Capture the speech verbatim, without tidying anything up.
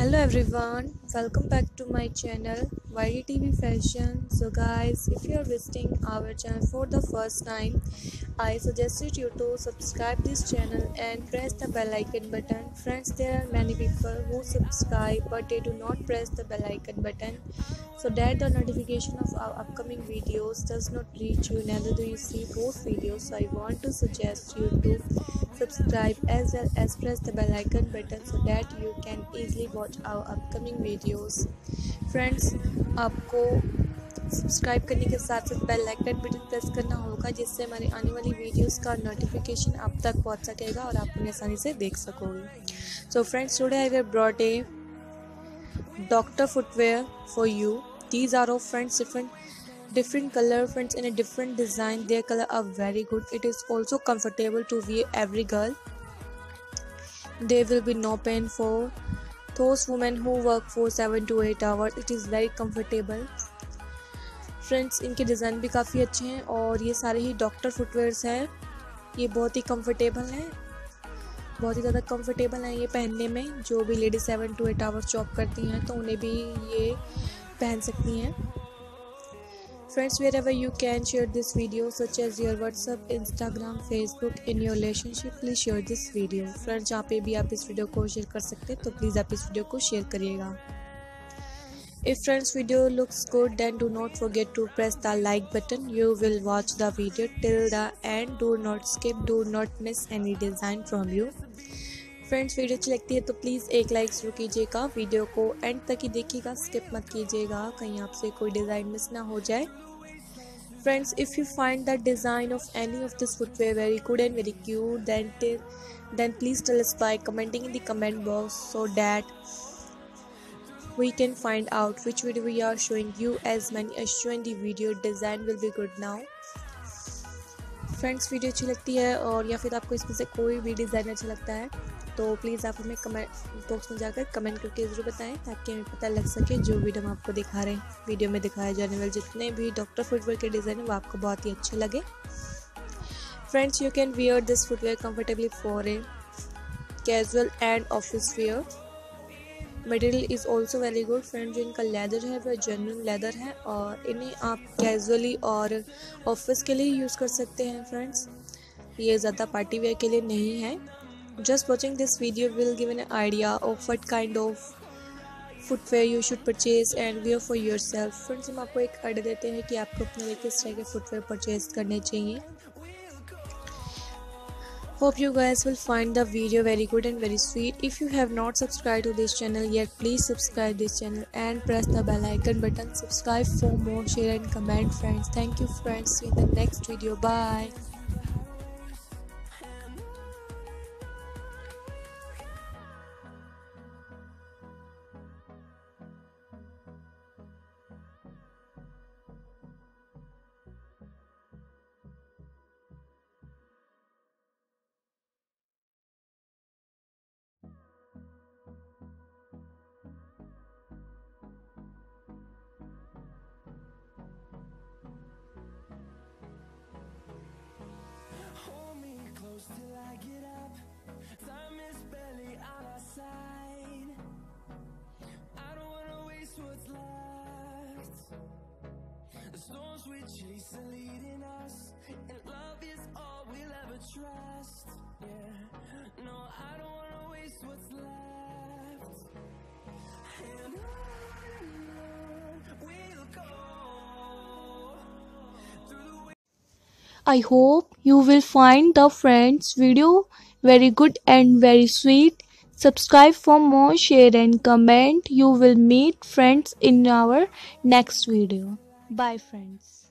Hello everyone, welcome back to my channel Y D T V Fashion. So guys, if you are visiting our channel for the first time, I suggested you to subscribe this channel and press the bell icon button. Friends, there are many people who subscribe but they do not press the bell icon button so that the notification of our upcoming videos does not reach you, neither do you see those videos. So I want to suggest you to subscribe as well as press the bell icon button so that you can easily watch our upcoming videos. Friends, आपको subscribe करने के साथ साथ bell icon button press करना होगा जिससे हमारे आने वाली वीडियोस का नोटिफिकेशन आप तक पहुंच सकेगा और आप उन्हें आसानी से देख सकोगे. So friends, today I have brought a doctor footwear for you. These are of friends different different color, friends, in a different design. Their color are very good. It is also comfortable to wear every girl. There will be no pain for those women who work for seven to eight hours. It is very comfortable. Friends, इनके design भी काफ़ी अच्छे हैं और ये सारे ही doctor footwears हैं. ये बहुत ही कंफर्टेबल हैं, बहुत ही ज़्यादा कंफर्टेबल हैं ये पहनने में. जो भी lady seven to eight hours job करती हैं तो उन्हें भी ये पहन सकती हैं. Friends, wherever you can share this video, such as your WhatsApp, Instagram, Facebook, in your relationship, please share this video. Friends, जहाँ पे भी आप इस वीडियो को शेयर कर सकते हैं तो प्लीज़ आप इस वीडियो को शेयर करिएगा. If friends video looks good, then do not forget to press the like button. You will watch the video till the end. Do not skip, do not miss any design from you. Friends, video अच्छी लगती है तो please एक like जरूर कीजिएगा. Video को and तक ही देखिएगा, स्किप मत कीजिएगा, कहीं आपसे कोई डिज़ाइन मिस ना हो जाए. Friends, if you find the design of any of this footwear very good and very cute, then then please tell us by commenting in the comment box so that we can find out which video we are showing you. As many as showing the video, design will be good now. Friends, video अच्छी लगती है और या फिर आपको इसमें से कोई भी डिज़ाइन अच्छा लगता है तो प्लीज़ आप हमें कमेंट बॉक्स में जाकर कमेंट करके ज़रूर बताएं ताकि हमें पता लग सके जो वीडियो हम आपको दिखा रहे हैं. वीडियो में दिखाए जाने वाले जितने भी डॉक्टर फुटवेयर के डिज़ाइन हैं वो आपको बहुत ही अच्छे लगे. Friends, you can wear this footwear comfortably for a casual and office wear. Material is also very good. Friend, जो इनका लेदर है वह जेन्युइन लेदर है और इन्हें आप कैजुअली और ऑफिस के लिए यूज़ कर सकते हैं. फ्रेंड्स, ये ज़्यादा पार्टी वेयर के लिए नहीं है. Just watching this video will give an idea of what kind of footwear you should purchase and wear for yourself. Friends, हम आपको एक आइडिया देते हैं कि आपको अपने लिए किस तरह के फुटवेयर परचेज करने चाहिए. Hope you guys will find the video very good and very sweet. If you have not subscribed to this channel yet, please subscribe this channel and press the bell icon button. Subscribe for more, share and comment, friends. Thank you friends. See you in the next video. Bye. Till I get up, time is barely on our side. I don't wanna waste what's left. The storms we chase are leading us, and love is all we'll ever trust. Yeah, no, I don't wanna waste what's left. And on and on we'll go. I hope you will find the friends video very good and very sweet. Subscribe for more, share and comment. You will meet friends in our next video. Bye friends.